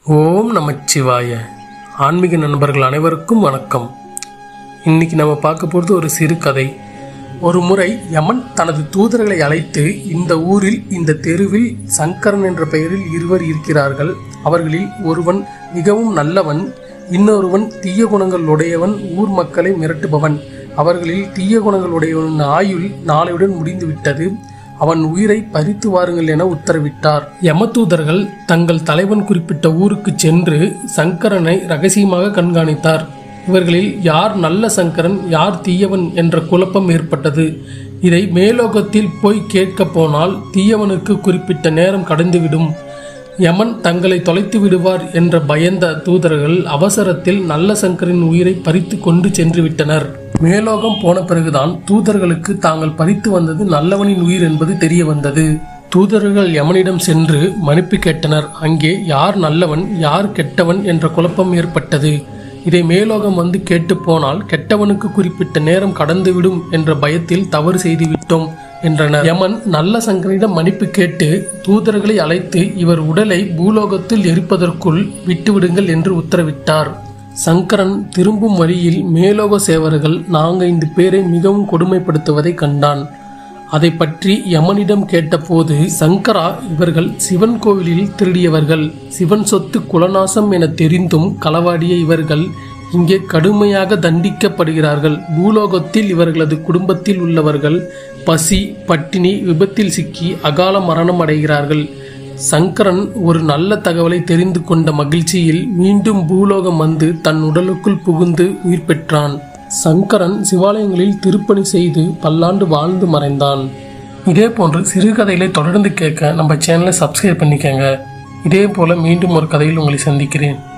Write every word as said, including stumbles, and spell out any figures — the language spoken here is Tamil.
ஓம் நமச்சிவாய. ஆன்மீக நண்பர்கள் அனைவருக்கும் வணக்கம். இன்னைக்கு நம்ம பார்க்க போகிறது ஒரு சிறு கதை. ஒரு முறை யமன் தனது தூதர்களை அழைத்து, இந்த ஊரில் இந்த தெருவில் சங்கரன் என்ற பெயரில் இருவர் இருக்கிறார்கள். அவர்களில் ஒருவன் மிகவும் நல்லவன், இன்னொருவன் தீய குணங்கள் உடையவன், ஊர் மக்களை மிரட்டுபவன். அவர்களில் தீய குணங்கள் உடையவன் ஆயுள் நாளையுடன் முடிந்துவிட்டது. அவன் உயிரை பறித்து வாருங்கள் என உத்தரவிட்டார். யமதூதர்கள் தங்கள் தலைவன் குறிப்பிட்ட ஊருக்கு சென்று சங்கரனை ரகசியமாக கண்காணித்தார். இவர்களில் யார் நல்ல சங்கரன், யார் தீயவன் என்ற குழப்பம் ஏற்பட்டது. இதை மேலோகத்தில் போய் கேட்க போனால் தீயவனுக்கு குறிப்பிட்ட நேரம் கடந்துவிடும், யமன் தங்களை தொலைத்து விடுவார் என்ற பயந்த தூதர்கள் அவசரத்தில் நல்ல சங்கரின் உயிரை பறித்து கொண்டு சென்று விட்டனர். மேலோகம் போன பிறகுதான் தூதர்களுக்கு தாங்கள் பறித்து வந்தது நல்லவனின் உயிர் என்பது தெரிய வந்தது. தூதர்கள் யமனிடம் சென்று மன்னிப்பு கேட்டனர். அங்கே யார் நல்லவன் யார் கெட்டவன் என்ற குழப்பம் ஏற்பட்டது. இதை மேலோகம் வந்து கேட்டு போனால் கெட்டவனுக்கு குறிப்பிட்ட நேரம் கடந்துவிடும் என்ற பயத்தில் தவறு செய்துவிட்டோம் என்றனர். யமன் நல்ல சங்கரனிடம் மன்னிப்பு கேட்டு தூதர்களை அழைத்து இவர் உடலை பூலோகத்தில் எரிப்பதற்குள் விட்டுவிடுங்கள் என்று உத்தரவிட்டார். சங்கரன் திரும்பும் வழியில் மேலோக சேவர்கள் நான்கைந்து பேரை மிகவும் கொடுமைப்படுத்துவதை கண்டான். அதை பற்றி யமனிடம் கேட்டபோது, சங்கரா, இவர்கள் சிவன் கோவிலில் திருடியவர்கள். சிவன் சொத்து குலநாசம் என தெரிந்தும் களவாடிய இவர்கள் இங்கே கடுமையாக தண்டிக்கப்படுகிறார்கள். பூலோகத்தில் இவர்களது குடும்பத்தில் உள்ளவர்கள் பசி பட்டினி விபத்தில் சிக்கி அகால மரணம் அடைகிறார்கள். சங்கரன் ஒரு நல்ல தகவலை தெரிந்து கொண்ட மகிழ்ச்சியில் மீண்டும் பூலோகம் வந்து தன் உடலுக்குள் புகுந்து உயிர் பெற்றான். சங்கரன் சிவாலயங்களில் திருப்பணி செய்து பல்லாண்டு வாழ்ந்து மறைந்தான். இதே போன்று சிறுகதைகளை தொடர்ந்து கேட்க நம்ம சேனலை சப்ஸ்கிரைப் பண்ணிக்கங்க. இதே போல மீண்டும் ஒரு கதையில் உங்களை சந்திக்கிறேன்.